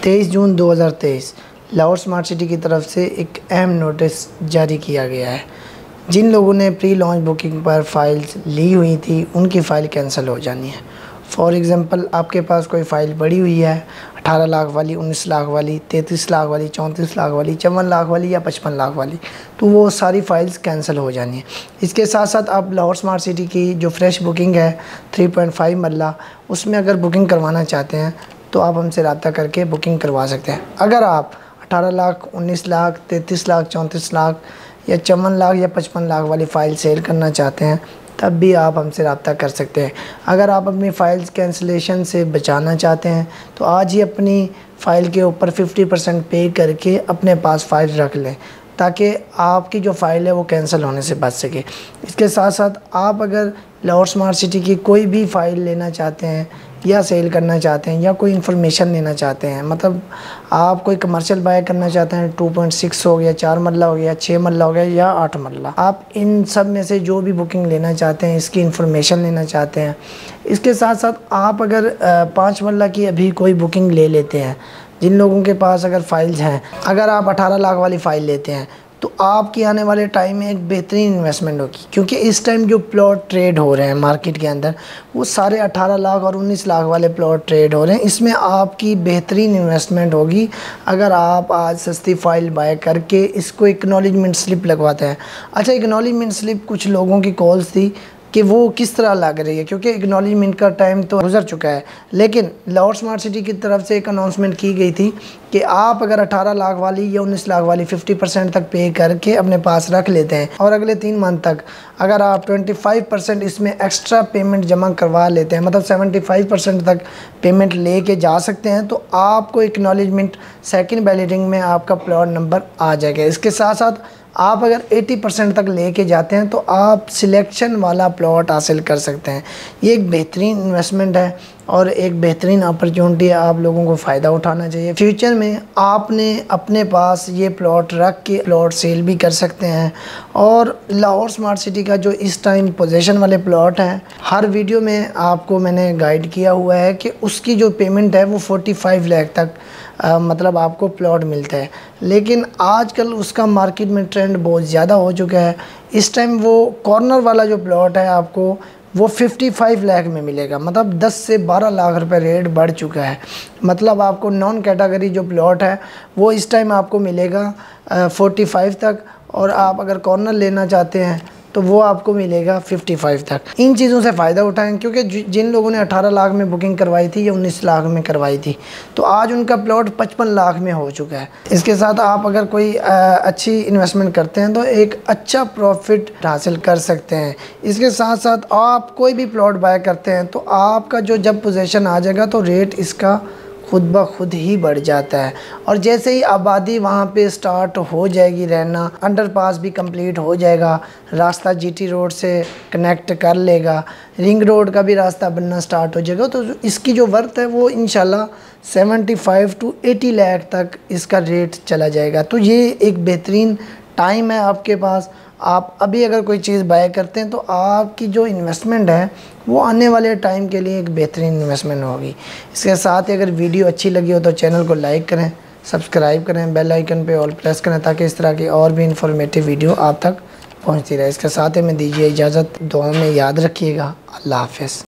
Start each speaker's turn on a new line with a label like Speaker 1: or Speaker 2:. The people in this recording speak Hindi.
Speaker 1: 23 जून 2023 लाहौर स्मार्ट सिटी की तरफ से एक अहम नोटिस जारी किया गया है। जिन लोगों ने प्री लॉन्च बुकिंग पर फ़ाइल्स ली हुई थी उनकी फ़ाइल कैंसिल हो जानी है। फॉर एग्ज़ाम्पल, आपके पास कोई फ़ाइल पड़ी हुई है 18 लाख वाली, 19 लाख वाली, 33 लाख वाली, 34 लाख वाली, 54 लाख वाली या 55 लाख वाली, तो वो सारी फ़ाइल्स कैंसिल हो जानी है। इसके साथ साथ आप लाहौर स्मार्ट सिटी की जो फ्रेश बुकिंग है 3.5 मरला, उसमें अगर बुकिंग करवाना चाहते हैं तो आप हमसे रब्ता करके बुकिंग करवा सकते हैं। अगर आप 18 लाख, 19 लाख, 33 लाख, 34 लाख या 54 लाख या 55 लाख वाली फ़ाइल सेल करना चाहते हैं तब भी आप हमसे रब्ता कर सकते हैं। अगर आप अपनी फ़ाइल्स कैंसिलेशन से बचाना चाहते हैं तो आज ही अपनी फ़ाइल के ऊपर 50% पे करके अपने पास फ़ाइल रख लें ताकि आपकी जो फ़ाइल है वो कैंसिल होने से बच सके। इसके साथ साथ आप अगर लाहौर स्मार्ट सिटी की कोई भी फ़ाइल लेना चाहते हैं या सेल करना चाहते हैं या कोई इन्फॉर्मेशन लेना चाहते हैं, मतलब आप कोई कमर्शियल बाय करना चाहते हैं, 2.6 हो गया, 4 मरला हो गया, 6 मरला हो गया या 8 मरला, आप इन सब में से जो भी बुकिंग लेना चाहते हैं, इसकी इन्फॉर्मेशन लेना चाहते हैं। इसके साथ साथ आप अगर 5 मरला की अभी कोई बुकिंग ले लेते हैं, जिन लोगों के पास अगर फ़ाइल्स हैं, अगर आप 18 लाख वाली फ़ाइल लेते हैं तो आपकी आने वाले टाइम में एक बेहतरीन इन्वेस्टमेंट होगी, क्योंकि इस टाइम जो प्लॉट ट्रेड हो रहे हैं मार्केट के अंदर वो सारे 18 लाख और 19 लाख वाले प्लॉट ट्रेड हो रहे हैं। इसमें आपकी बेहतरीन इन्वेस्टमेंट होगी अगर आप आज सस्ती फ़ाइल बाय करके इसको एक्नॉलेजमेंट स्लिप लगवाते हैं। अच्छा, एक्नॉलेजमेंट स्लिप कुछ लोगों की कॉल्स थी कि वो किस तरह लग रही है, क्योंकि एक्नॉलेजमेंट का टाइम तो गुजर चुका है, लेकिन लाहौर स्मार्ट सिटी की तरफ से एक अनाउंसमेंट की गई थी कि आप अगर 18 लाख वाली या 19 लाख वाली 50% तक पे करके अपने पास रख लेते हैं और अगले 3 मंथ तक अगर आप 25% इसमें एक्स्ट्रा पेमेंट जमा करवा लेते हैं, मतलब 75% तक पेमेंट ले के जा सकते हैं, तो आपको एक्नॉलेजमेंट सेकंड बैलेटिंग में आपका प्लॉट नंबर आ जाएगा। इसके साथ साथ आप अगर 80% तक लेके जाते हैं तो आप सिलेक्शन वाला प्लॉट हासिल कर सकते हैं। ये एक बेहतरीन इन्वेस्टमेंट है और एक बेहतरीन अपॉर्चुनिटी है, आप लोगों को फ़ायदा उठाना चाहिए। फ्यूचर में आपने अपने पास ये प्लॉट रख के प्लॉट सेल भी कर सकते हैं। और लाहौर स्मार्ट सिटी का जो इस टाइम पोजीशन वाले प्लॉट हैं, हर वीडियो में आपको मैंने गाइड किया हुआ है कि उसकी जो पेमेंट है वो 45 लाख तक मतलब आपको प्लॉट मिलता है, लेकिन आजकल उसका मार्केट में ट्रेंड बहुत ज़्यादा हो चुका है। इस टाइम वो कॉर्नर वाला जो प्लॉट है आपको वो 55 लाख में मिलेगा, मतलब 10 से 12 लाख रुपए रेट बढ़ चुका है। मतलब आपको नॉन कैटेगरी जो प्लॉट है वो इस टाइम आपको मिलेगा 45 तक, और आप अगर कॉर्नर लेना चाहते हैं तो वो आपको मिलेगा 55 तक। इन चीज़ों से फ़ायदा उठाएं, क्योंकि जिन लोगों ने 18 लाख में बुकिंग करवाई थी या 19 लाख में करवाई थी तो आज उनका प्लॉट 55 लाख में हो चुका है। इसके साथ आप अगर कोई अच्छी इन्वेस्टमेंट करते हैं तो एक अच्छा प्रॉफिट हासिल कर सकते हैं। इसके साथ साथ आप कोई भी प्लॉट बाय करते हैं तो आपका जो जब पोजीशन आ जाएगा तो रेट इसका खुद ब खुद ही बढ़ जाता है, और जैसे ही आबादी वहाँ पे स्टार्ट हो जाएगी रहना, अंडरपास भी कंप्लीट हो जाएगा, रास्ता जीटी रोड से कनेक्ट कर लेगा, रिंग रोड का भी रास्ता बनना स्टार्ट हो जाएगा, तो इसकी जो वर्थ है वो इंशाल्लाह 75 to 80 लाख तक इसका रेट चला जाएगा। तो ये एक बेहतरीन टाइम है आपके पास। आप अभी अगर कोई चीज़ बाय करते हैं तो आपकी जो इन्वेस्टमेंट है वो आने वाले टाइम के लिए एक बेहतरीन इन्वेस्टमेंट होगी। इसके साथ ही अगर वीडियो अच्छी लगी हो तो चैनल को लाइक करें, सब्सक्राइब करें, बेल आइकन पे ऑल प्रेस करें ताकि इस तरह की और भी इंफॉर्मेटिव वीडियो आप तक पहुंचती रहे। इसके साथ ही मैं दीजिए इजाज़त, दुआ में याद रखिएगा। अल्लाह हाफ़िज़।